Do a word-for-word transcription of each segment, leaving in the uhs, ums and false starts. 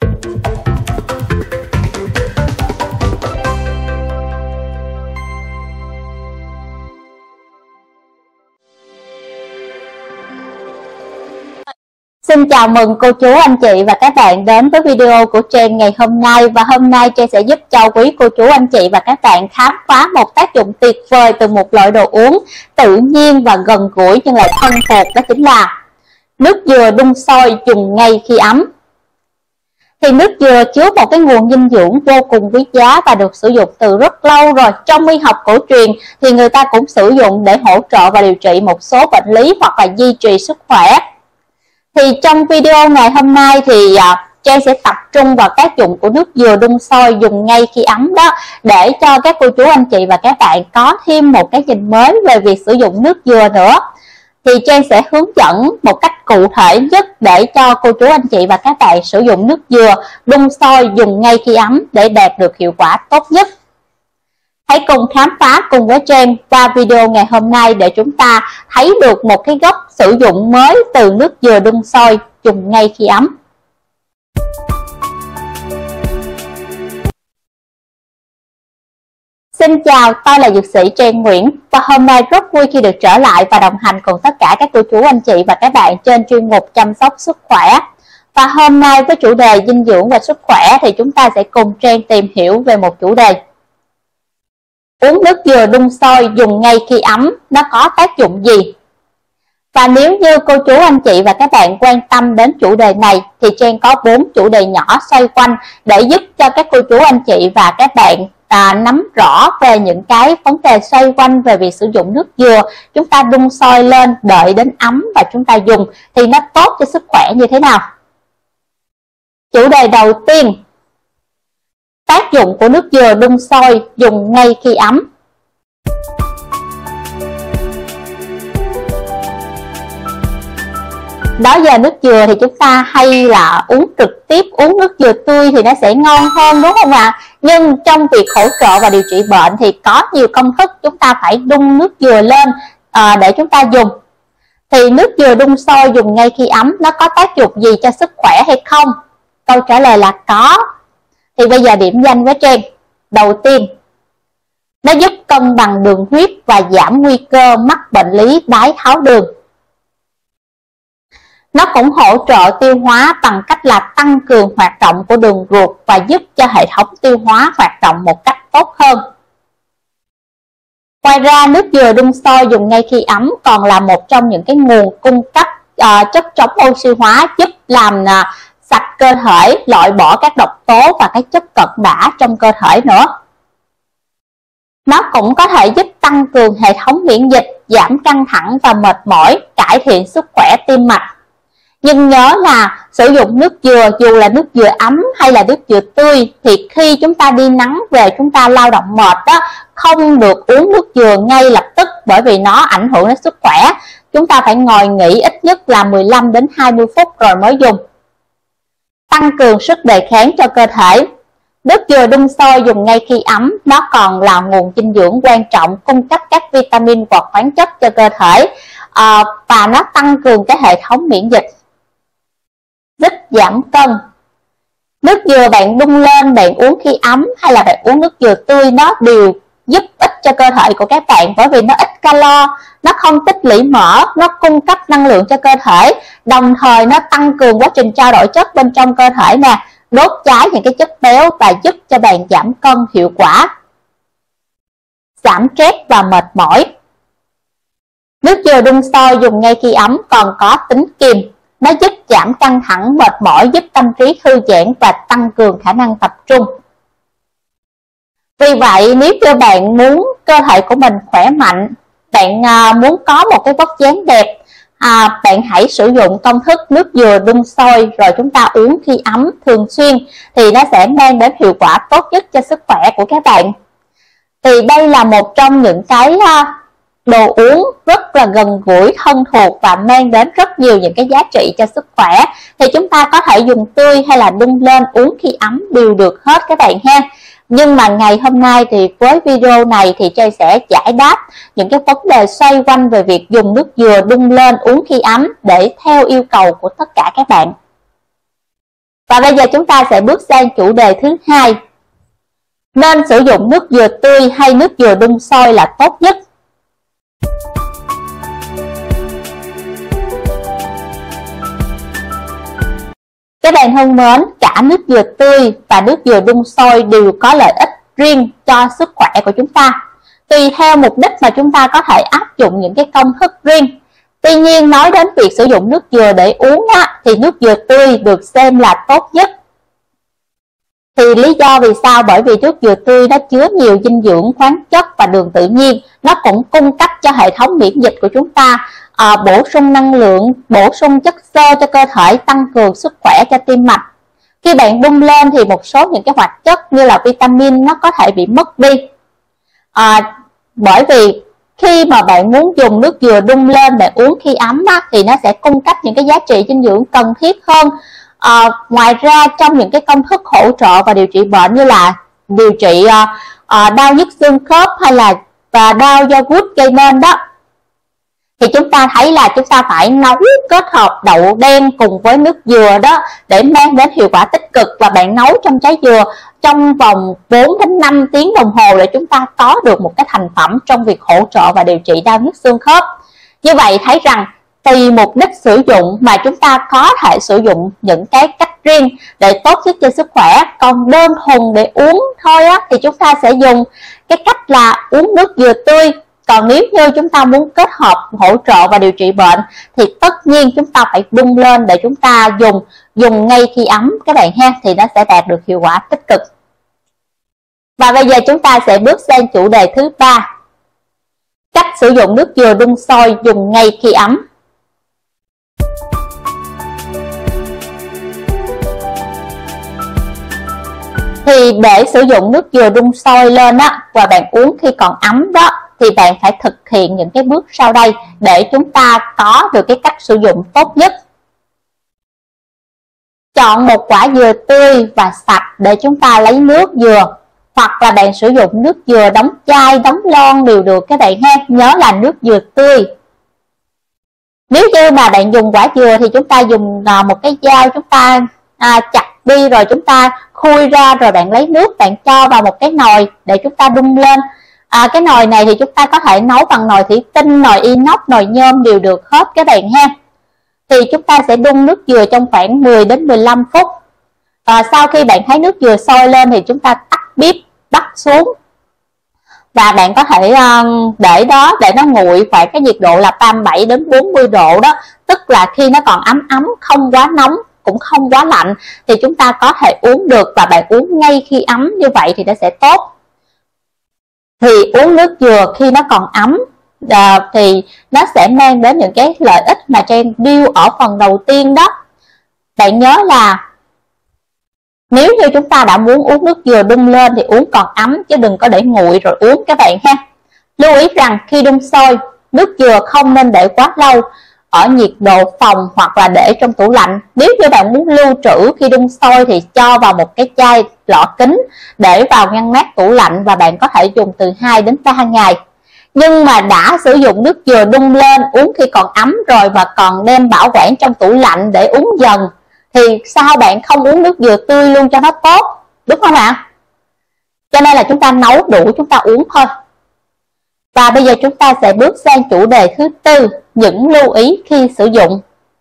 Xin chào mừng cô chú anh chị và các bạn đến với video của Trang ngày hôm nay. Và hôm nay Trang sẽ giúp cho quý cô chú anh chị và các bạn khám phá một tác dụng tuyệt vời từ một loại đồ uống tự nhiên và gần gũi nhưng lại thân thuộc, đó chính là nước dừa đun sôi dùng ngay khi ấm. Thì nước dừa chứa một cái nguồn dinh dưỡng vô cùng quý giá và được sử dụng từ rất lâu rồi. Trong y học cổ truyền thì người ta cũng sử dụng để hỗ trợ và điều trị một số bệnh lý hoặc là duy trì sức khỏe. Thì trong video ngày hôm nay thì uh, Trang sẽ tập trung vào tác dụng của nước dừa đun sôi dùng ngay khi ấm đó, để cho các cô chú anh chị và các bạn có thêm một cái nhìn mới về việc sử dụng nước dừa nữa. Thì Trang sẽ hướng dẫn một cách cụ thể nhất để cho cô chú anh chị và các bạn sử dụng nước dừa đun sôi dùng ngay khi ấm để đạt được hiệu quả tốt nhất. Hãy cùng khám phá cùng với Trang qua video ngày hôm nay để chúng ta thấy được một cái góc sử dụng mới từ nước dừa đun sôi dùng ngay khi ấm. Xin chào, tôi là dược sĩ Trang Nguyễn và hôm nay rất vui khi được trở lại và đồng hành cùng tất cả các cô chú anh chị và các bạn trên chuyên mục chăm sóc sức khỏe. Và hôm nay với chủ đề dinh dưỡng và sức khỏe thì chúng ta sẽ cùng Trang tìm hiểu về một chủ đề: uống nước dừa đun sôi dùng ngay khi ấm nó có tác dụng gì? Và nếu như cô chú anh chị và các bạn quan tâm đến chủ đề này thì Trang có bốn chủ đề nhỏ xoay quanh để giúp cho các cô chú anh chị và các bạn à, nắm rõ về những cái vấn đề xoay quanh về việc sử dụng nước dừa. Chúng ta đun sôi lên, đợi đến ấm và chúng ta dùng thì nó tốt cho sức khỏe như thế nào? Chủ đề đầu tiên: tác dụng của nước dừa đun sôi dùng ngay khi ấm. Đó giờ nước dừa thì chúng ta hay là uống trực tiếp, uống nước dừa tươi thì nó sẽ ngon hơn, đúng không ạ? Nhưng trong việc hỗ trợ và điều trị bệnh thì có nhiều công thức chúng ta phải đun nước dừa lên à, để chúng ta dùng. Thì nước dừa đun sôi dùng ngay khi ấm nó có tác dụng gì cho sức khỏe hay không? Câu trả lời là có. Thì bây giờ điểm danh với Trang. Đầu tiên, nó giúp cân bằng đường huyết và giảm nguy cơ mắc bệnh lý đái tháo đường. Nó cũng hỗ trợ tiêu hóa bằng cách là tăng cường hoạt động của đường ruột và giúp cho hệ thống tiêu hóa hoạt động một cách tốt hơn. Ngoài ra, nước dừa đun sôi dùng ngay khi ấm còn là một trong những cái nguồn cung cấp uh, chất chống oxy hóa, giúp làm uh, sạch cơ thể, loại bỏ các độc tố và các chất cận bã trong cơ thể nữa. Nó cũng có thể giúp tăng cường hệ thống miễn dịch, giảm căng thẳng và mệt mỏi, cải thiện sức khỏe tim mạch. Nhưng nhớ là sử dụng nước dừa, dù là nước dừa ấm hay là nước dừa tươi, thì khi chúng ta đi nắng về, chúng ta lao động mệt đó, không được uống nước dừa ngay lập tức bởi vì nó ảnh hưởng đến sức khỏe. Chúng ta phải ngồi nghỉ ít nhất là mười lăm đến hai mươi phút rồi mới dùng. Tăng cường sức đề kháng cho cơ thể. Nước dừa đun sôi dùng ngay khi ấm nó còn là nguồn dinh dưỡng quan trọng cung cấp các vitamin và khoáng chất cho cơ thể, à, và nó tăng cường cái hệ thống miễn dịch, giúp giảm cân. Nước dừa bạn đun lên, bạn uống khi ấm hay là bạn uống nước dừa tươi, nó đều giúp ích cho cơ thể của các bạn bởi vì nó ít calo, nó không tích lũy mỡ, nó cung cấp năng lượng cho cơ thể, đồng thời nó tăng cường quá trình trao đổi chất bên trong cơ thể nè, đốt cháy những cái chất béo và giúp cho bạn giảm cân hiệu quả. Giảm stress và mệt mỏi. Nước dừa đun sôi dùng ngay khi ấm còn có tính kiềm, nó giúp giảm căng thẳng, mệt mỏi, giúp tâm trí thư giãn và tăng cường khả năng tập trung. Vì vậy, nếu như bạn muốn cơ thể của mình khỏe mạnh, bạn muốn có một cái vóc dáng đẹp, à, bạn hãy sử dụng công thức nước dừa đun sôi rồi chúng ta uống khi ấm thường xuyên thì nó sẽ mang đến hiệu quả tốt nhất cho sức khỏe của các bạn. Thì đây là một trong những cái đồ uống rất là gần gũi, thân thuộc và mang đến rất nhiều những cái giá trị cho sức khỏe. Thì chúng ta có thể dùng tươi hay là đun lên uống khi ấm đều được hết các bạn ha. Nhưng mà ngày hôm nay thì với video này thì Trang sẽ giải đáp những cái vấn đề xoay quanh về việc dùng nước dừa đun lên uống khi ấm để theo yêu cầu của tất cả các bạn. Và bây giờ chúng ta sẽ bước sang chủ đề thứ hai. Nên sử dụng nước dừa tươi hay nước dừa đun sôi là tốt nhất? Các bạn thân mến, cả nước dừa tươi và nước dừa đun sôi đều có lợi ích riêng cho sức khỏe của chúng ta. Tùy theo mục đích mà chúng ta có thể áp dụng những cái công thức riêng. Tuy nhiên, nói đến việc sử dụng nước dừa để uống á, thì nước dừa tươi được xem là tốt nhất. Thì lý do vì sao? Bởi vì nước dừa tươi nó chứa nhiều dinh dưỡng, khoáng chất và đường tự nhiên. Nó cũng cung cấp cho hệ thống miễn dịch của chúng ta à, bổ sung năng lượng, bổ sung chất xơ cho cơ thể, tăng cường sức khỏe cho tim mạch. Khi bạn đun lên thì một số những cái hoạt chất như là vitamin nó có thể bị mất đi. À, bởi vì khi mà bạn muốn dùng nước dừa đun lên để uống khi ấm á, thì nó sẽ cung cấp những cái giá trị dinh dưỡng cần thiết hơn. À, ngoài ra trong những cái công thức hỗ trợ và điều trị bệnh như là điều trị à, à, đau nhức xương khớp hay là và đau do gút gây nên đó, thì chúng ta thấy là chúng ta phải nấu kết hợp đậu đen cùng với nước dừa đó để mang đến hiệu quả tích cực. Và bạn nấu trong trái dừa trong vòng bốn đến năm tiếng đồng hồ để chúng ta có được một cái thành phẩm trong việc hỗ trợ và điều trị đau nhức xương khớp. Như vậy thấy rằng tùy mục đích sử dụng mà chúng ta có thể sử dụng những cái cách riêng để tốt nhất cho sức khỏe. Còn đơn thuần để uống thôi á, thì chúng ta sẽ dùng cái cách là uống nước dừa tươi. Còn nếu như chúng ta muốn kết hợp hỗ trợ và điều trị bệnh thì tất nhiên chúng ta phải đun lên để chúng ta dùng dùng ngay khi ấm các bạn ha, thì nó sẽ đạt được hiệu quả tích cực. Và bây giờ chúng ta sẽ bước sang chủ đề thứ ba. Cách sử dụng nước dừa đun sôi dùng ngay khi ấm. Thì để sử dụng nước dừa đun sôi lên á và bạn uống khi còn ấm đó, thì bạn phải thực hiện những cái bước sau đây để chúng ta có được cái cách sử dụng tốt nhất. Chọn một quả dừa tươi và sạch để chúng ta lấy nước dừa, hoặc là bạn sử dụng nước dừa đóng chai, đóng lon đều được các bạn ha, nhớ là nước dừa tươi. Nếu như mà bạn dùng quả dừa thì chúng ta dùng một cái dao, chúng ta à, chặt đi rồi chúng ta khui ra, rồi bạn lấy nước bạn cho vào một cái nồi để chúng ta đun lên. À, cái nồi này thì chúng ta có thể nấu bằng nồi thủy tinh, nồi inox, nồi nhôm đều được hết các bạn ha. Thì chúng ta sẽ đun nước dừa trong khoảng mười đến mười lăm phút. À, sau khi bạn thấy nước dừa sôi lên thì chúng ta tắt bếp, bắt xuống. Và bạn có thể uh, để đó để nó nguội khoảng cái nhiệt độ là ba mươi bảy đến bốn mươi độ đó. Tức là khi nó còn ấm ấm, không quá nóng cũng không quá lạnh, thì chúng ta có thể uống được. Và bạn uống ngay khi ấm như vậy thì nó sẽ tốt. Thì uống nước dừa khi nó còn ấm à, thì nó sẽ mang đến những cái lợi ích mà Trang nêu ở phần đầu tiên đó. Bạn nhớ là nếu như chúng ta đã muốn uống nước dừa đun lên thì uống còn ấm, chứ đừng có để nguội rồi uống các bạn ha. Lưu ý rằng khi đun sôi, nước dừa không nên để quá lâu ở nhiệt độ phòng hoặc là để trong tủ lạnh. Nếu như bạn muốn lưu trữ khi đun sôi thì cho vào một cái chai lọ kính, để vào ngăn mát tủ lạnh và bạn có thể dùng từ hai đến ba ngày. Nhưng mà đã sử dụng nước dừa đun lên uống khi còn ấm rồi và còn đem bảo quản trong tủ lạnh để uống dần, thì sao bạn không uống nước dừa tươi luôn cho nó tốt, đúng không ạ? Cho nên là chúng ta nấu đủ chúng ta uống thôi. Và bây giờ chúng ta sẽ bước sang chủ đề thứ tư, những lưu ý khi sử dụng.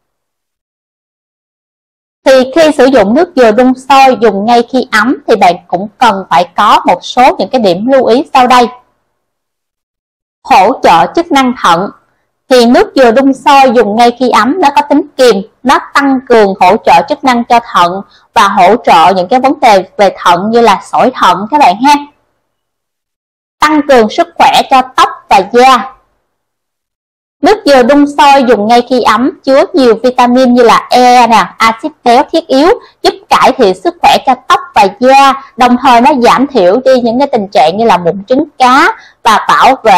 Thì khi sử dụng nước dừa đun sôi dùng ngay khi ấm thì bạn cũng cần phải có một số những cái điểm lưu ý sau đây. Hỗ trợ chức năng thận. Thì nước dừa đun sôi dùng ngay khi ấm nó có tính kiềm, nó tăng cường hỗ trợ chức năng cho thận và hỗ trợ những cái vấn đề về thận như là sỏi thận các bạn ha. Tăng cường sức khỏe cho tóc và da. Nước dừa đun sôi dùng ngay khi ấm chứa nhiều vitamin như là E nè, axit béo thiết yếu, giúp cải thiện sức khỏe cho tóc và da, đồng thời nó giảm thiểu đi những cái tình trạng như là mụn trứng cá và bảo vệ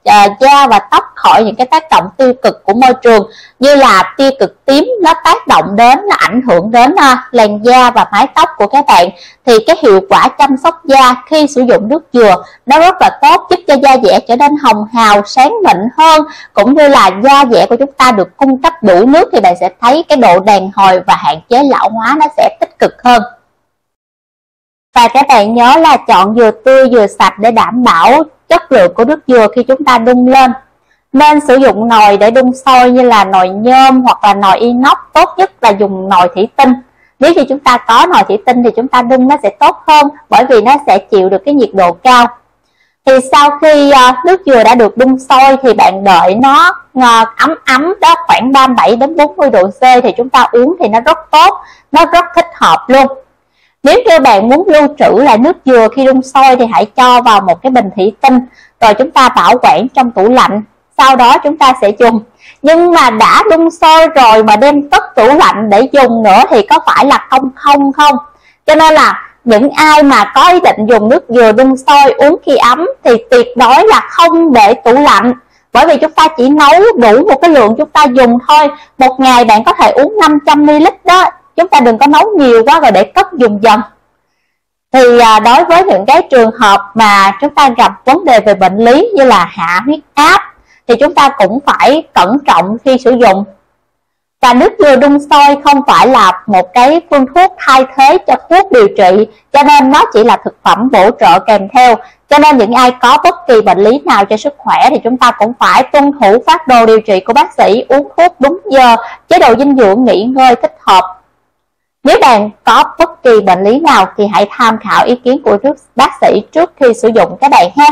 uh, da và tóc khỏi những cái tác động tiêu cực của môi trường, như là tia cực tím nó tác động đến, nó ảnh hưởng đến uh, làn da và mái tóc của các bạn, thì cái hiệu quả chăm sóc da khi sử dụng nước dừa nó rất là tốt, giúp cho da dẻ trở nên hồng hào, sáng mịn hơn, cũng như là da dẻ của chúng ta được cung cấp đủ nước, thì bạn sẽ thấy cái độ đàn hồi và hạn chế lão hóa nó sẽ tích cực hơn. Và các bạn nhớ là chọn dừa tươi, dừa sạch để đảm bảo chất lượng của nước dừa khi chúng ta đun lên. Nên sử dụng nồi để đun sôi như là nồi nhôm hoặc là nồi inox, tốt nhất là dùng nồi thủy tinh. Nếu như chúng ta có nồi thủy tinh thì chúng ta đun nó sẽ tốt hơn, bởi vì nó sẽ chịu được cái nhiệt độ cao. Thì sau khi nước dừa đã được đun sôi thì bạn đợi nó ấm ấm đó, khoảng ba mươi bảy đến bốn mươi độ C thì chúng ta uống thì nó rất tốt, nó rất thích hợp luôn. Nếu như bạn muốn lưu trữ lại nước dừa khi đun sôi thì hãy cho vào một cái bình thủy tinh, rồi chúng ta bảo quản trong tủ lạnh, sau đó chúng ta sẽ dùng. Nhưng mà đã đun sôi rồi mà đem cất tủ lạnh để dùng nữa thì có phải là không không không? Cho nên là những ai mà có ý định dùng nước dừa đun sôi uống khi ấm thì tuyệt đối là không để tủ lạnh, bởi vì chúng ta chỉ nấu đủ một cái lượng chúng ta dùng thôi. Một ngày bạn có thể uống năm trăm mi li lít đó, chúng ta đừng có nấu nhiều quá rồi để cất dùng dần. Thì đối với những cái trường hợp mà chúng ta gặp vấn đề về bệnh lý như là hạ huyết áp thì chúng ta cũng phải cẩn trọng khi sử dụng. Và nước dừa đun sôi không phải là một cái phương thuốc thay thế cho thuốc điều trị, cho nên nó chỉ là thực phẩm bổ trợ kèm theo. Cho nên những ai có bất kỳ bệnh lý nào cho sức khỏe thì chúng ta cũng phải tuân thủ phác đồ điều trị của bác sĩ, uống thuốc đúng giờ, chế độ dinh dưỡng nghỉ ngơi thích hợp. Nếu bạn có bất kỳ bệnh lý nào thì hãy tham khảo ý kiến của bác sĩ trước khi sử dụng các bạn ha.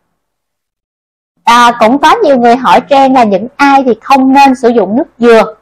À, cũng có nhiều người hỏi Trang là những ai thì không nên sử dụng nước dừa.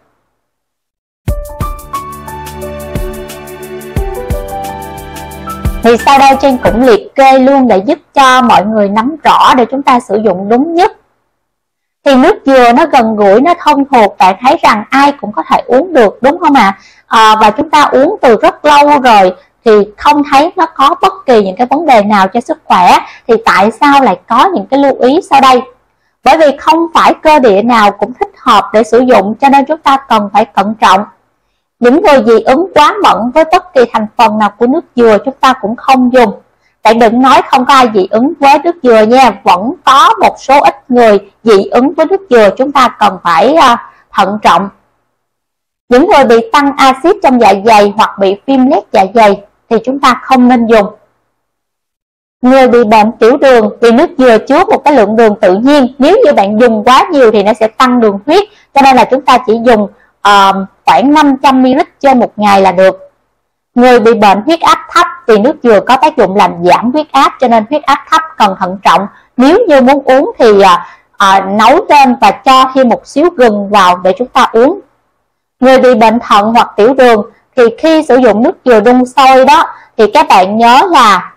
Thì sau đây Trang cũng liệt kê luôn để giúp cho mọi người nắm rõ để chúng ta sử dụng đúng nhất. Thì nước dừa nó gần gũi, nó thông thuộc, bạn thấy rằng ai cũng có thể uống được, đúng không ạ? À? À, và chúng ta uống từ rất lâu rồi thì không thấy nó có bất kỳ những cái vấn đề nào cho sức khỏe, thì tại sao lại có những cái lưu ý sau đây? Bởi vì không phải cơ địa nào cũng thích hợp để sử dụng, cho nên chúng ta cần phải cẩn trọng. Những người dị ứng quá mẫn với bất kỳ thành phần nào của nước dừa chúng ta cũng không dùng. Bạn đừng nói không có ai dị ứng với nước dừa nha, vẫn có một số ít người dị ứng với nước dừa, chúng ta cần phải uh, thận trọng. Những người bị tăng axit trong dạ dày hoặc bị viêm loét dạ dày thì chúng ta không nên dùng. Người bị bệnh tiểu đường, vì nước dừa chứa một cái lượng đường tự nhiên, nếu như bạn dùng quá nhiều thì nó sẽ tăng đường huyết, cho nên là chúng ta chỉ dùng uh, khoảng năm trăm mi li lít trên một ngày là được. Người bị bệnh huyết áp thấp thì nước dừa có tác dụng làm giảm huyết áp, cho nên huyết áp thấp cần thận trọng. Nếu như muốn uống thì uh, uh, nấu lên và cho thêm một xíu gừng vào để chúng ta uống. Người bị bệnh thận hoặc tiểu đường thì khi sử dụng nước dừa đun sôi đó thì các bạn nhớ là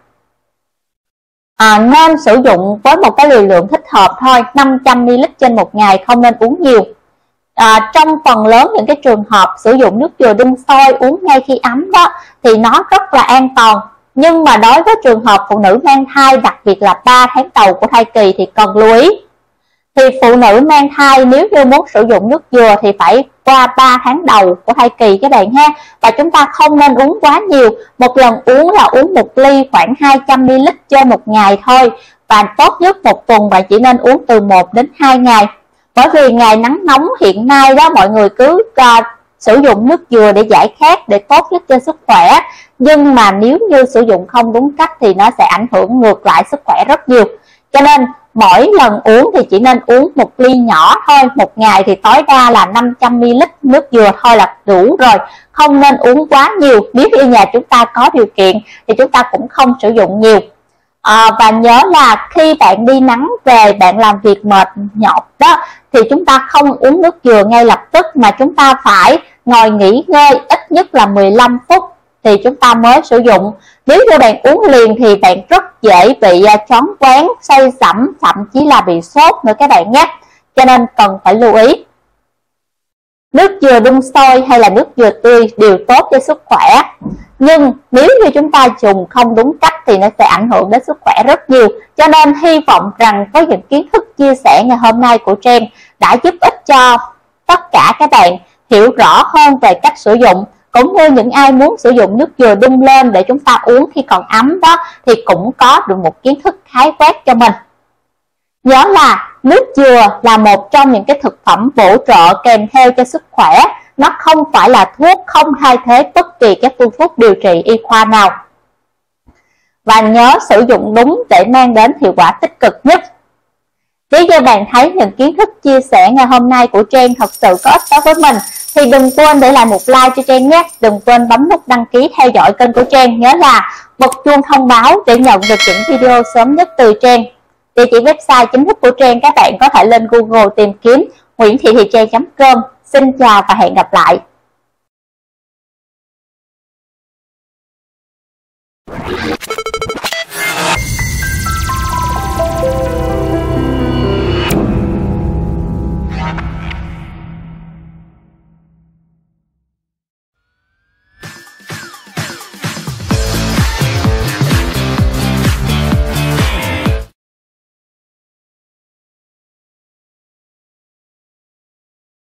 à, nên sử dụng với một cái liều lượng thích hợp thôi, năm trăm mi li lít trên một ngày, không nên uống nhiều. À, trong phần lớn những cái trường hợp sử dụng nước dừa đun sôi uống ngay khi ấm đó thì nó rất là an toàn. Nhưng mà đối với trường hợp phụ nữ mang thai, đặc biệt là ba tháng đầu của thai kỳ thì cần lưu ý. Thì phụ nữ mang thai nếu như muốn sử dụng nước dừa thì phải qua ba tháng đầu của thai kỳ các bạn ha. Và chúng ta không nên uống quá nhiều. Một lần uống là uống một ly khoảng hai trăm mi li lít trên một ngày thôi. Và tốt nhất một tuần bạn chỉ nên uống từ một đến hai ngày. Bởi vì ngày nắng nóng hiện nay đó, mọi người cứ uh, sử dụng nước dừa để giải khát, để tốt nhất cho sức khỏe. Nhưng mà nếu như sử dụng không đúng cách thì nó sẽ ảnh hưởng ngược lại sức khỏe rất nhiều. Cho nên mỗi lần uống thì chỉ nên uống một ly nhỏ thôi. Một ngày thì tối đa là năm trăm mi li lít nước dừa thôi là đủ rồi. Không nên uống quá nhiều. Nếu như nhà chúng ta có điều kiện thì chúng ta cũng không sử dụng nhiều. À, và nhớ là khi bạn đi nắng về, bạn làm việc mệt nhọc đó, thì chúng ta không uống nước dừa ngay lập tức, mà chúng ta phải ngồi nghỉ ngơi ít nhất là mười lăm phút thì chúng ta mới sử dụng. Nếu như bạn uống liền thì bạn rất dễ bị choáng váng, say sẩm, thậm chí là bị sốt nữa các bạn nhé. Cho nên cần phải lưu ý. nước dừa đun sôi hay là nước dừa tươi đều tốt cho sức khỏe. Nhưng nếu như chúng ta dùng không đúng cách thì nó sẽ ảnh hưởng đến sức khỏe rất nhiều. Cho nên hy vọng rằng với những kiến thức chia sẻ ngày hôm nay của Trang đã giúp ích cho tất cả các bạn hiểu rõ hơn về cách sử dụng, cũng như những ai muốn sử dụng nước dừa đun lên để chúng ta uống khi còn ấm đó thì cũng có được một kiến thức khái quát cho mình. Nhớ là nước dừa là một trong những cái thực phẩm bổ trợ kèm theo cho sức khỏe. Nó không phải là thuốc, không thay thế bất kỳ các phương thuốc điều trị y khoa nào. Và nhớ sử dụng đúng để mang đến hiệu quả tích cực nhất. Nếu như bạn thấy những kiến thức chia sẻ ngày hôm nay của Trang thật sự có ích đối với mình thì đừng quên để lại một like cho Trang nhé. Đừng quên bấm nút đăng ký theo dõi kênh của Trang. Nhớ là bật chuông thông báo để nhận được những video sớm nhất từ Trang. Địa chỉ website chính thức của Trang các bạn có thể lên Google tìm kiếm nguyễn thị thị trang chấm com. Xin chào và hẹn gặp lại.